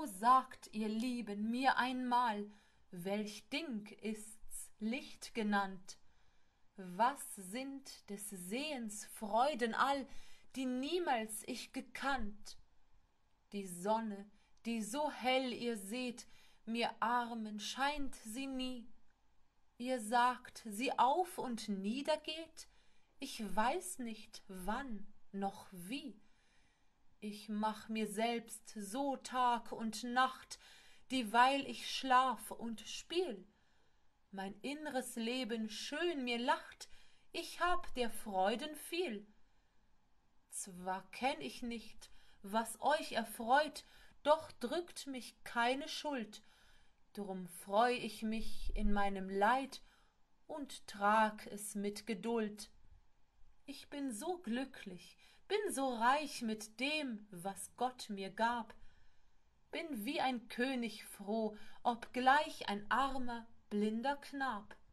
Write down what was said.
O sagt, ihr Lieben, mir einmal, welch Ding ist's Licht genannt? Was sind des Sehens Freuden all, die niemals ich gekannt? Die Sonne, die so hell ihr seht, mir Armen scheint sie nie. Ihr sagt, sie auf und nieder geht, ich weiß nicht wann noch wie. Ich mach mir selbst so Tag und Nacht, dieweil ich schlaf und spiel. Mein innres Leben schön mir lacht, ich hab der Freuden viel. Zwar kenn ich nicht, was euch erfreut, doch drückt mich keine Schuld, drum freu ich mich in meinem Leid und trag es mit Geduld. Ich bin so glücklich, bin so reich mit dem, was Gott mir gab, bin wie ein König froh, obgleich ein armer, blinder Knab.